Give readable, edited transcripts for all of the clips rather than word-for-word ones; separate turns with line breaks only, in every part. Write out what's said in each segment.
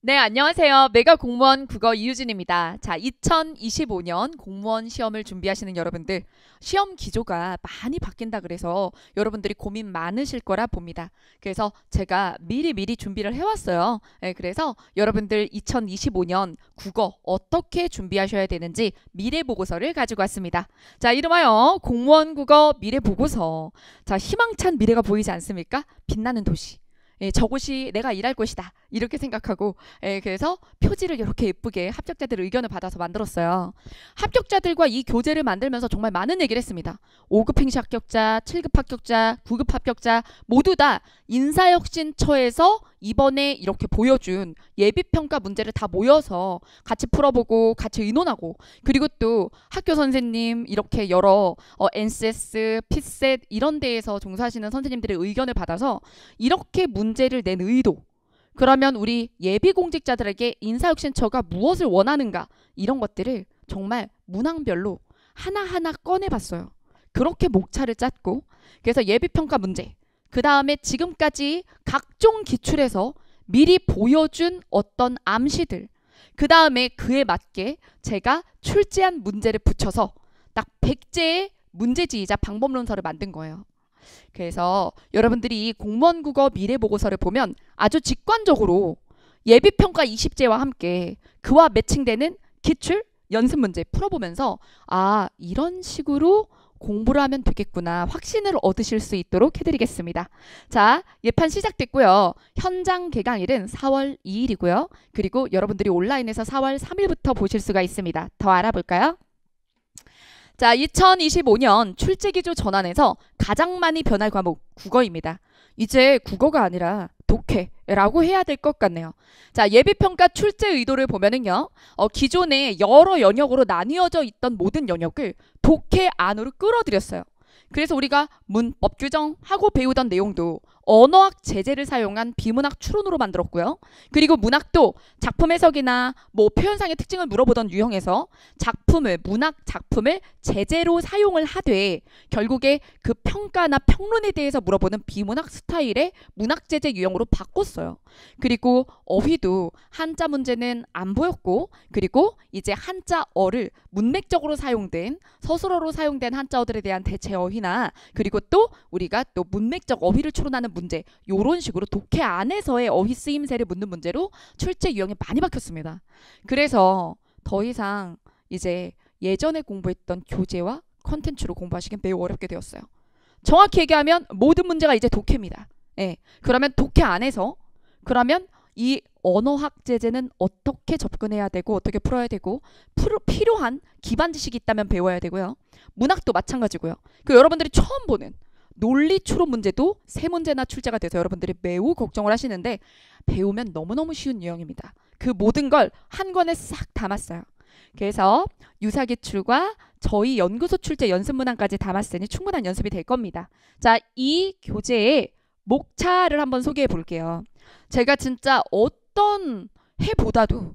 네, 안녕하세요. 메가 공무원 국어 이유진입니다. 자, 2025년 공무원 시험을 준비하시는 여러분들, 시험 기조가 많이 바뀐다 그래서 여러분들이 고민 많으실 거라 봅니다. 그래서 제가 미리 준비를 해왔어요. 네, 그래서 여러분들 2025년 국어 어떻게 준비하셔야 되는지 미래 보고서를 가지고 왔습니다. 자, 이름하여 공무원 국어 미래 보고서. 자, 희망찬 미래가 보이지 않습니까? 빛나는 도시. 예, 저곳이 내가 일할 곳이다. 이렇게 생각하고 그래서 표지를 이렇게 예쁘게 합격자들 의견을 받아서 만들었어요. 합격자들과 이 교재를 만들면서 정말 많은 얘기를 했습니다. 5급 행시 합격자, 7급 합격자, 9급 합격자 모두 다 인사혁신처에서 이번에 이렇게 보여준 예비평가 문제를 다 모여서 같이 풀어보고 같이 의논하고, 그리고 또 학교 선생님 이렇게 여러 NCS, 피셋 이런 데에서 종사하시는 선생님들의 의견을 받아서 이렇게 문제를 낸 의도, 그러면 우리 예비공직자들에게 인사혁신처가 무엇을 원하는가, 이런 것들을 정말 문항별로 하나하나 꺼내봤어요. 그렇게 목차를 짰고, 그래서 예비평가 문제, 그 다음에 지금까지 각종 기출에서 미리 보여준 어떤 암시들, 그 다음에 그에 맞게 제가 출제한 문제를 붙여서 딱 100제의 문제지이자 방법론서를 만든 거예요. 그래서 여러분들이 공무원 국어 미래 보고서를 보면 아주 직관적으로 예비평가 20제와 함께 그와 매칭되는 기출, 연습 문제 풀어보면서 이런 식으로 공부를 하면 되겠구나 확신을 얻으실 수 있도록 해드리겠습니다. 자, 예판 시작됐고요. 현장 개강일은 4월 2일이고요. 그리고 여러분들이 온라인에서 4월 3일부터 보실 수가 있습니다. 더 알아볼까요? 자, 2025년 출제기조 전환에서 가장 많이 변할 과목 국어입니다. 이제 국어가 아니라 독해라고 해야 될 것 같네요. 자, 예비평가 출제 의도를 보면은요, 기존에 여러 영역으로 나뉘어져 있던 모든 영역을 독해 안으로 끌어들였어요. 그래서 우리가 문법 규정하고 배우던 내용도 언어학 제재를 사용한 비문학 추론으로 만들었고요. 그리고 문학도 작품 해석이나 표현상의 특징을 물어보던 유형에서 문학 작품을 제재로 사용을 하되 결국에 그 평가나 평론에 대해서 물어보는 비문학 스타일의 문학 제재 유형으로 바꿨어요. 그리고 어휘도 한자 문제는 안 보였고, 그리고 이제 한자어를 문맥적으로 사용된 서술어로 사용된 한자어들에 대한 대체 어휘나, 그리고 또 우리가 또 문맥적 어휘를 추론하는 문제, 요런 식으로 독해 안에서의 어휘 쓰임새를 묻는 문제로 출제 유형이 많이 바뀌었습니다. 그래서 더 이상 이제 예전에 공부했던 교재와 컨텐츠로 공부하시긴 매우 어렵게 되었어요. 정확히 얘기하면 모든 문제가 이제 독해입니다. 예. 그러면 독해 안에서 그러면 이 언어학 제재는 어떻게 접근해야 되고 어떻게 풀어야 되고 필요한 기반 지식이 있다면 배워야 되고요. 문학도 마찬가지고요. 그 여러분들이 처음 보는 논리 추론 문제도 세 문제나 출제가 돼서 여러분들이 매우 걱정을 하시는데 배우면 너무너무 쉬운 유형입니다. 그 모든 걸 한 권에 싹 담았어요. 그래서 유사기출과 저희 연구소 출제 연습문항까지 담았으니 충분한 연습이 될 겁니다. 자, 이 교재의 목차를 한번 소개해 볼게요. 제가 진짜 어떤 해보다도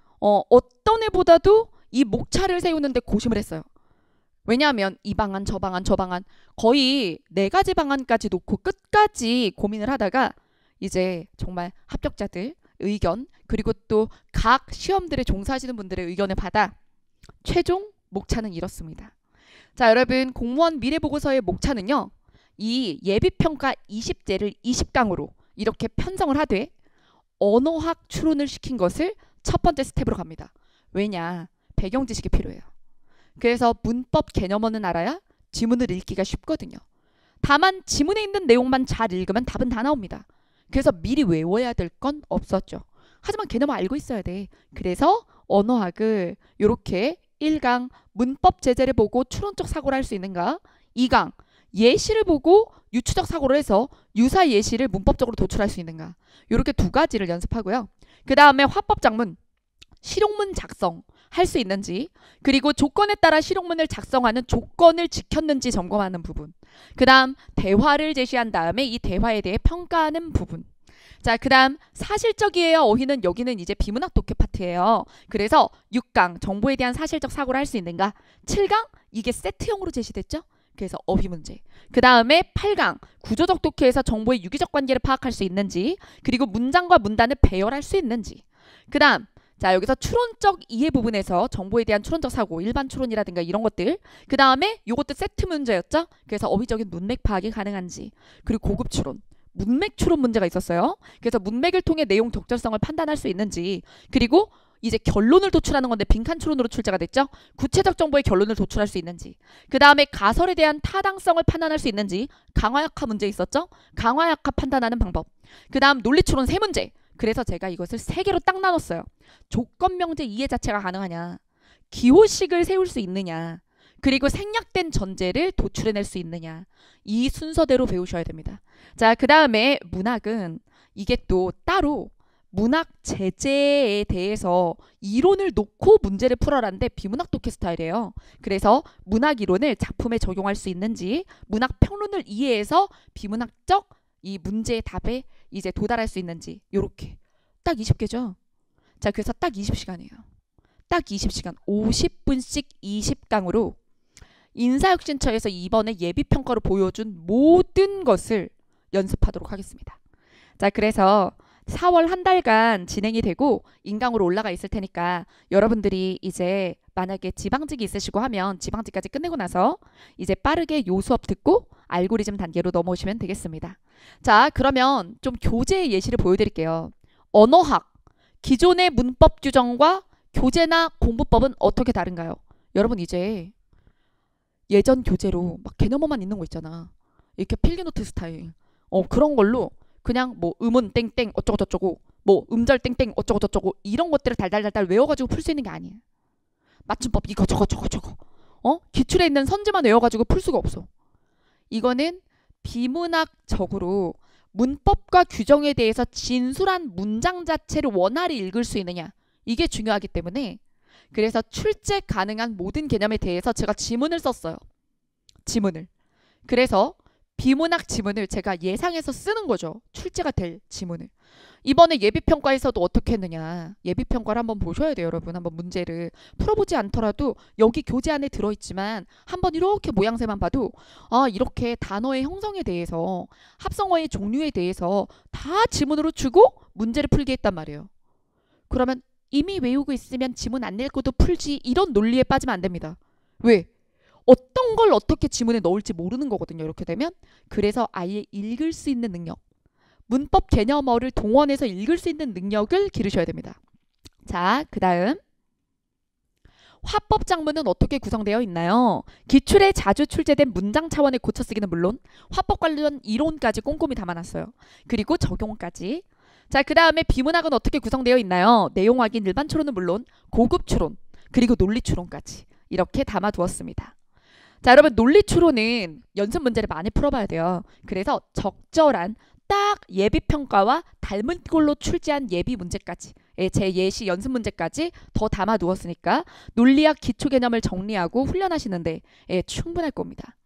이 목차를 세우는데 고심을 했어요. 왜냐하면 이 방안 저 방안 거의 4가지 방안까지 놓고 끝까지 고민을 하다가 이제 정말 합격자들 의견, 그리고 또 각 시험들에 종사하시는 분들의 의견을 받아 최종 목차는 이렇습니다. 자, 여러분, 공무원 미래보고서의 목차는요, 이 예비평가 20제를 20강으로 이렇게 편성을 하되 언어학 추론을 시킨 것을 첫 번째 스텝으로 갑니다. 왜냐? 배경 지식이 필요해요. 그래서 문법 개념어는 알아야 지문을 읽기가 쉽거든요. 다만 지문에 있는 내용만 잘 읽으면 답은 다 나옵니다. 그래서 미리 외워야 될 건 없었죠. 하지만 개념을 알고 있어야 돼. 그래서 언어학을 이렇게 1강 문법 제재를 보고 추론적 사고를 할 수 있는가, 2강 예시를 보고 유추적 사고를 해서 유사 예시를 문법적으로 도출할 수 있는가, 이렇게 2가지를 연습하고요. 그 다음에 화법 작문, 실용문 작성 할 수 있는지, 그리고 조건에 따라 실용문을 작성하는 조건을 지켰는지 점검하는 부분, 그 다음 대화를 제시한 다음에 이 대화에 대해 평가하는 부분. 자, 그 다음 사실적이에요 어휘는 여기는 이제 비문학 독해 파트예요. 그래서 6강 정보에 대한 사실적 사고를 할 수 있는가, 7강 이게 세트형으로 제시됐죠. 그래서 어휘 문제. 그 다음에 8강 구조적 독해에서 정보의 유기적 관계를 파악할 수 있는지, 그리고 문장과 문단을 배열할 수 있는지. 그 다음 자 여기서 추론적 이해 부분에서 정보에 대한 추론적 사고, 일반 추론이라든가 이런 것들. 그 다음에 요것도 세트 문제였죠. 그래서 어휘적인 문맥 파악이 가능한지, 그리고 고급 추론, 문맥 추론 문제가 있었어요. 그래서 문맥을 통해 내용 적절성을 판단할 수 있는지, 그리고 이제 결론을 도출하는 건데 빈칸 추론으로 출제가 됐죠. 구체적 정보의 결론을 도출할 수 있는지, 그 다음에 가설에 대한 타당성을 판단할 수 있는지, 강화약화 문제 있었죠. 강화약화 판단하는 방법. 그 다음 논리 추론 세 문제. 그래서 제가 이것을 세 개로 딱 나눴어요. 조건 명제 이해 자체가 가능하냐, 기호식을 세울 수 있느냐, 그리고 생략된 전제를 도출해낼 수 있느냐. 이 순서대로 배우셔야 됩니다. 자, 그 다음에 문학은 이게 또 따로 문학 제재에 대해서 이론을 놓고 문제를 풀어라는데 비문학 독해 스타일이에요. 그래서 문학 이론을 작품에 적용할 수 있는지, 문학 평론을 이해해서 비문학적 이 문제의 답에 이제 도달할 수 있는지, 요렇게 딱 20개죠. 자, 그래서 딱 20시간이에요. 딱 20시간 50분씩 20강으로 인사혁신처에서 이번에 예비평가로 보여준 모든 것을 연습하도록 하겠습니다. 자, 그래서 4월 한 달간 진행이 되고 인강으로 올라가 있을 테니까 여러분들이 이제 만약에 지방직이 있으시고 하면 지방직까지 끝내고 나서 이제 빠르게 요 수업 듣고 알고리즘 단계로 넘어오시면 되겠습니다. 자, 그러면 좀 교재 예시를 보여드릴게요. 언어학, 기존의 문법 규정과 교재나 공부법은 어떻게 다른가요? 여러분 이제 예전 교재로 막 개념어만 있는 거 있잖아. 이렇게 필기노트 스타일. 그런 걸로 그냥 뭐 음운 땡땡 어쩌고 저쩌고, 뭐 음절 땡땡 어쩌고 저쩌고 이런 것들을 달달달달 외워가지고 풀 수 있는 게 아니에요. 맞춤법 이거 저거 저거 저거. 기출에 있는 선지만 외워가지고 풀 수가 없어. 이거는 비문학적으로 문법과 규정에 대해서 진술한 문장 자체를 원활히 읽을 수 있느냐, 이게 중요하기 때문에 그래서 출제 가능한 모든 개념에 대해서 제가 지문을 썼어요. 지문을. 그래서 비문학 지문을 제가 예상해서 쓰는 거죠. 출제가 될 지문을. 이번에 예비평가에서도 어떻게 했느냐. 예비평가를 한번 보셔야 돼요, 여러분. 한번 문제를 풀어보지 않더라도 여기 교재 안에 들어있지만 한번 이렇게 모양새만 봐도 이렇게 단어의 형성에 대해서, 합성어의 종류에 대해서 다 지문으로 주고 문제를 풀게 했단 말이에요. 그러면 이미 외우고 있으면 지문 안 읽고도 풀지, 이런 논리에 빠지면 안 됩니다. 왜? 어떤 걸 어떻게 지문에 넣을지 모르는 거거든요. 이렇게 되면. 그래서 아예 읽을 수 있는 능력, 문법 개념어를 동원해서 읽을 수 있는 능력을 기르셔야 됩니다. 자, 그 다음 화법 작문은 어떻게 구성되어 있나요? 기출에 자주 출제된 문장 차원의 고쳐쓰기는 물론 화법 관련 이론까지 꼼꼼히 담아놨어요. 그리고 적용까지. 자, 그 다음에 비문학은 어떻게 구성되어 있나요? 내용 확인, 일반 추론은 물론 고급 추론, 그리고 논리 추론까지 이렇게 담아두었습니다. 자, 여러분 논리 추론은 연습 문제를 많이 풀어봐야 돼요. 그래서 적절한 딱 예비평가와 닮은 걸로 출제한 예비 문제까지, 제 예시 연습 문제까지 더 담아두었으니까 논리학 기초 개념을 정리하고 훈련하시는데 충분할 겁니다.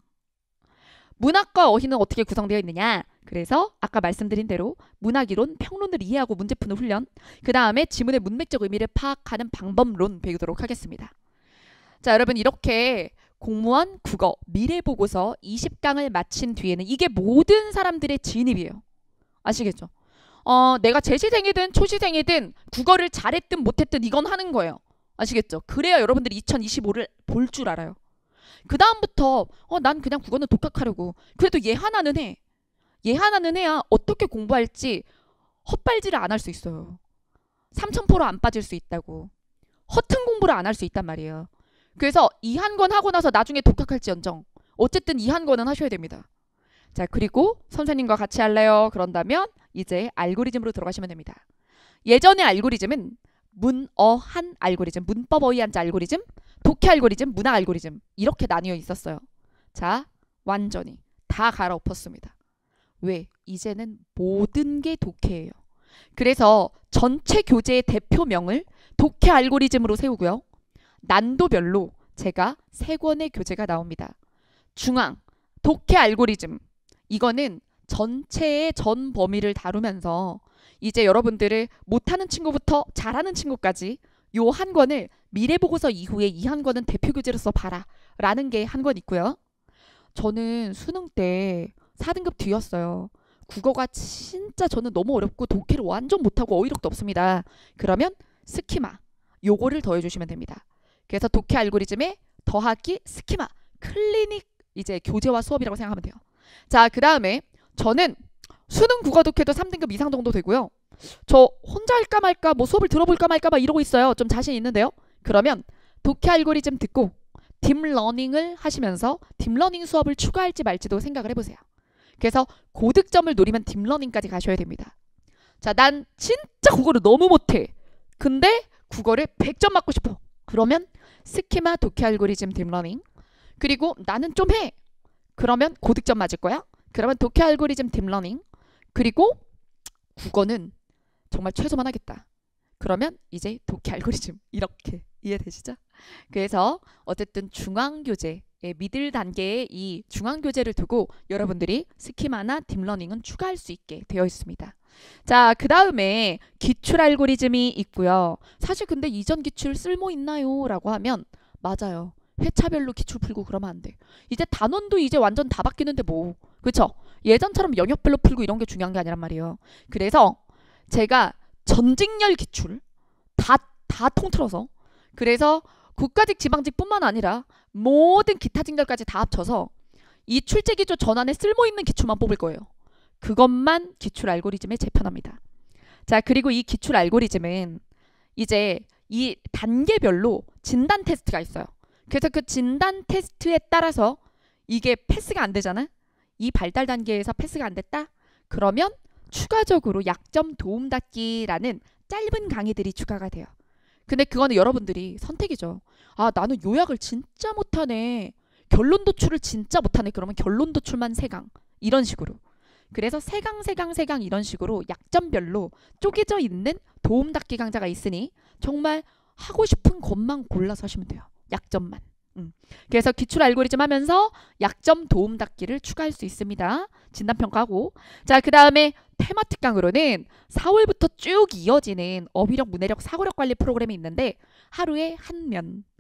문학과 어휘는 어떻게 구성되어 있느냐? 그래서 아까 말씀드린 대로 문학이론, 평론을 이해하고 문제 푸는 훈련, 그 다음에 지문의 문맥적 의미를 파악하는 방법론 배우도록 하겠습니다. 자, 여러분 이렇게 공무원 국어 미래보고서 20강을 마친 뒤에는 이게 모든 사람들의 진입이에요. 아시겠죠? 내가 재시생이든 초시생이든 국어를 잘했든 못했든 이건 하는 거예요. 아시겠죠? 그래야 여러분들이 2025를 볼 줄 알아요. 그 다음부터 난 그냥 국어는 독학하려고, 그래도 얘 하나는 해. 얘 하나는 해야 어떻게 공부할지 헛발질을 안 할 수 있어요. 3000% 안 빠질 수 있다고. 허튼 공부를 안 할 수 있단 말이에요. 그래서 이 한 권 하고 나서 나중에 독학할지언정 어쨌든 이 한 권은 하셔야 됩니다. 자, 그리고 선생님과 같이 할래요? 그런다면 이제 알고리즘으로 들어가시면 됩니다. 예전의 알고리즘은 문어한 알고리즘, 문법 어휘한자 알고리즘, 독해 알고리즘, 문학 알고리즘 이렇게 나뉘어 있었어요. 자, 완전히 다 갈아엎었습니다. 왜? 이제는 모든 게 독해예요. 그래서 전체 교재의 대표명을 독해 알고리즘으로 세우고요. 난도별로 제가 3권의 교재가 나옵니다. 중앙, 독해 알고리즘. 이거는 전체의 전 범위를 다루면서 이제 여러분들을 못하는 친구부터 잘하는 친구까지 요 한 권을 미래보고서 이후에 이 한 권은 대표 교재로서 봐라 라는 게 한 권 있고요. 저는 수능 때 4등급 뒤였어요. 국어가 진짜 저는 너무 어렵고 독해를 완전 못하고 어휘력도 없습니다. 그러면 스키마 요거를 더해주시면 됩니다. 그래서 독해 알고리즘에 더하기 스키마 클리닉 이제 교재와 수업이라고 생각하면 돼요. 자, 그 다음에 저는 수능 국어 독해도 3등급 이상 정도 되고요. 저 혼자 할까 말까 뭐 수업을 들어볼까 말까 막 이러고 있어요. 좀 자신 있는데요. 그러면 독해 알고리즘 듣고 딥러닝을 하시면서 딥러닝 수업을 추가할지 말지도 생각을 해보세요. 그래서 고득점을 노리면 딥러닝까지 가셔야 됩니다. 자, 난 진짜 국어를 너무 못해. 근데 국어를 100점 맞고 싶어. 그러면 스키마 독해 알고리즘 딥러닝. 그리고 나는 좀 해. 그러면 고득점 맞을 거야. 그러면 독해 알고리즘 딥러닝. 그리고 국어는 정말 최소만 하겠다. 그러면 이제 독해 알고리즘 이렇게 이해되시죠? 그래서 어쨌든 중앙교재 미들 단계의 이 중앙교재를 두고 여러분들이 스키마나 딥러닝은 추가할 수 있게 되어 있습니다. 자, 그 다음에 기출 알고리즘이 있고요. 사실 근데 이전 기출 쓸모 있나요? 라고 하면 맞아요. 회차별로 기출 풀고 그러면 안 돼. 이제 단원도 이제 완전 다 바뀌는데 뭐. 그쵸? 예전처럼 영역별로 풀고 이런 게 중요한 게 아니란 말이에요. 그래서 제가 전직열 기출 다 통틀어서 그래서 국가직 지방직뿐만 아니라 모든 기타 직렬까지 다 합쳐서 이 출제기조 전환에 쓸모있는 기출만 뽑을 거예요. 그것만 기출 알고리즘에 재편합니다. 자, 그리고 이 기출 알고리즘은 이제 이 단계별로 진단 테스트가 있어요. 그래서 그 진단 테스트에 따라서 이게 패스가 안 되잖아. 이 발달 단계에서 패스가 안 됐다? 그러면 추가적으로 약점 도움닫기라는 짧은 강의들이 추가가 돼요. 근데 그거는 여러분들이 선택이죠. 아, 나는 요약을 진짜 못하네. 결론 도출을 진짜 못하네. 그러면 결론 도출만 3강. 이런 식으로. 그래서 3강 이런 식으로 약점별로 쪼개져 있는 도움닫기 강좌가 있으니 정말 하고 싶은 것만 골라서 하시면 돼요. 약점만. 그래서 기출 알고리즘 하면서 약점 도움닫기를 추가할 수 있습니다. 진단평가하고. 자, 그 다음에 테마틱 강으로는 4월부터 쭉 이어지는 어휘력, 문해력, 사고력 관리 프로그램이 있는데 하루에 한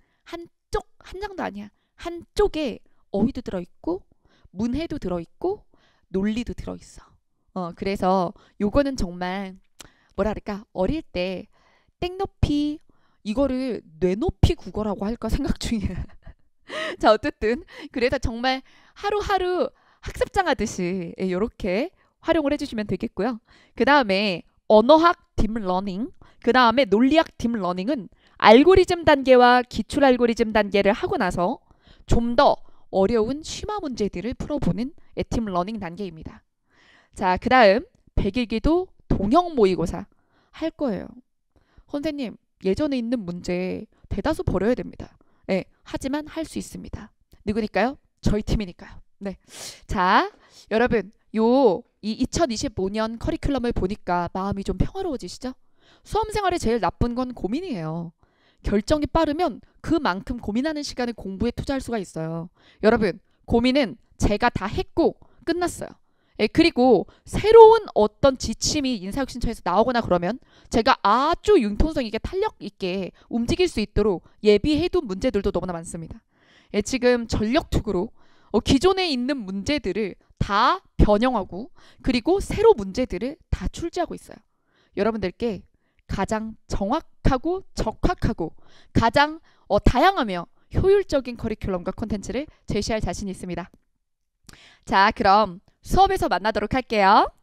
장도 아니야. 한쪽에 어휘도 들어있고 문해도 들어있고 논리도 들어있어. 그래서 요거는 정말 뭐랄까 어릴 때 땡높이 이거를 뇌높이 국어라고 할까 생각 중이야. 자, 어쨌든 그래서 정말 하루하루 학습장 하듯이 이렇게 활용을 해주시면 되겠고요. 그 다음에 언어학 딥러닝, 그 다음에 논리학 딥러닝은 알고리즘 단계와 기출 알고리즘 단계를 하고 나서 좀 더 어려운 심화 문제들을 풀어보는 딥러닝 단계입니다. 자, 그 다음 100일기도 동형 모의고사 할 거예요. 선생님, 예전에 있는 문제 대다수 버려야 됩니다. 네, 하지만 할 수 있습니다. 누구니까요? 저희 팀이니까요. 네. 자, 여러분, 이 2025년 커리큘럼을 보니까 마음이 좀 평화로워지시죠? 수험생활에 제일 나쁜 건 고민이에요. 결정이 빠르면 그만큼 고민하는 시간을 공부에 투자할 수가 있어요. 여러분, 고민은 제가 다 했고 끝났어요. 그리고 새로운 어떤 지침이 인사혁신처에서 나오거나 그러면 제가 아주 융통성 있게 탄력 있게 움직일 수 있도록 예비해둔 문제들도 너무나 많습니다. 지금 전력투구로 기존에 있는 문제들을 다 변형하고 그리고 새로 문제들을 다 출제하고 있어요. 여러분들께 가장 정확하고 적확하고 가장 다양하며 효율적인 커리큘럼과 콘텐츠를 제시할 자신이 있습니다. 자, 그럼 수업에서 만나도록 할게요.